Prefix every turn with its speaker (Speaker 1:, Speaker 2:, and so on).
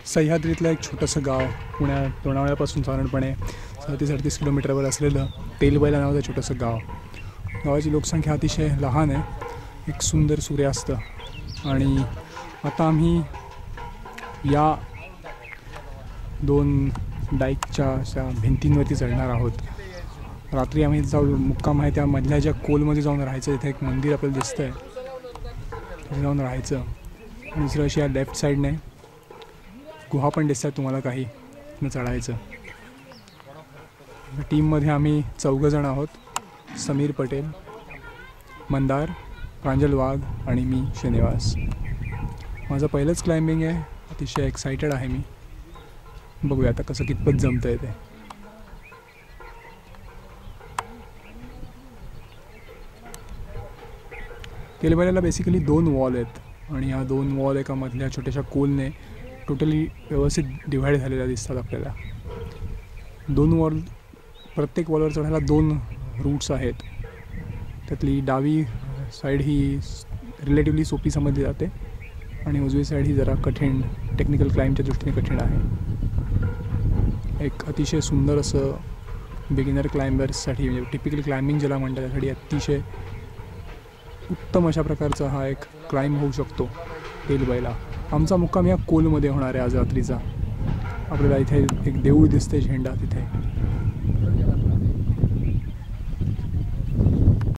Speaker 1: सह्याद्रीतलं एक छोटंसं गाव, लोणावळ्यापासून साधारणपणे 37-38 किलोमीटरवर असलेलं तेलबैला नावाचं छोटंसं गाव. गावाची लोकसंख्या अतिशय लहान आहे. एक सुंदर सूर्यास्त. आणि आता आम्ही या 2 डाईकच्या अशा भिंतींवरती चढणार आहोत. रात्री आम्ही मुक्काम आहे त्या मधल्या ज्या कोलमध्ये जाऊन राहायचं. तिथे एक मंदिर आपल्याला दिसतं आहे, तिथे जाऊन राहायचं. आणि दुसरं अशी या लेफ्ट साईडने गुहा पण दिसतात तुम्हाला काही, न चढायचं. टीममध्ये आम्ही 4 जण आहोत. समीर पटेल, मंदार, प्रांजल वाघ आणि मी श्रीनिवास. माझं पहिलंच क्लाइम्बिंग आहे. अतिशय एक्सायटेड आहे मी. बघूया आता कसं कितपत जमतं आहे ते. तेलबैलाला बेसिकली 2 वॉल आहेत आणि ह्या 2 वॉल एका मधल्या छोट्याशा कोलने टोटली व्यवस्थित डिव्हाइड झालेल्या दिसतात आपल्याला. 2 वॉल, प्रत्येक वॉलवर चढायला 2 रूट्स आहेत. त्यातली डावी साईड ही रिलेटिवली सोपी समजली जाते आणि उजवी साईड ही जरा कठीण, टेक्निकल क्लाइम्बच्या दृष्टीने कठीण आहे. एक अतिशय सुंदर असं बिगिनर क्लाइंबर्ससाठी, म्हणजे टिपिकल क्लाइम्बिंग ज्याला म्हणतात त्यासाठी अतिशय उत्तम अशा प्रकारचा हा एक क्लाइंब होऊ शकतो तेलबैला. आमचा मुक्काम या कोलमध्ये होणार आहे आज रात्रीचा. आपल्याला इथे एक देऊळ दिसते, झेंडा तिथे.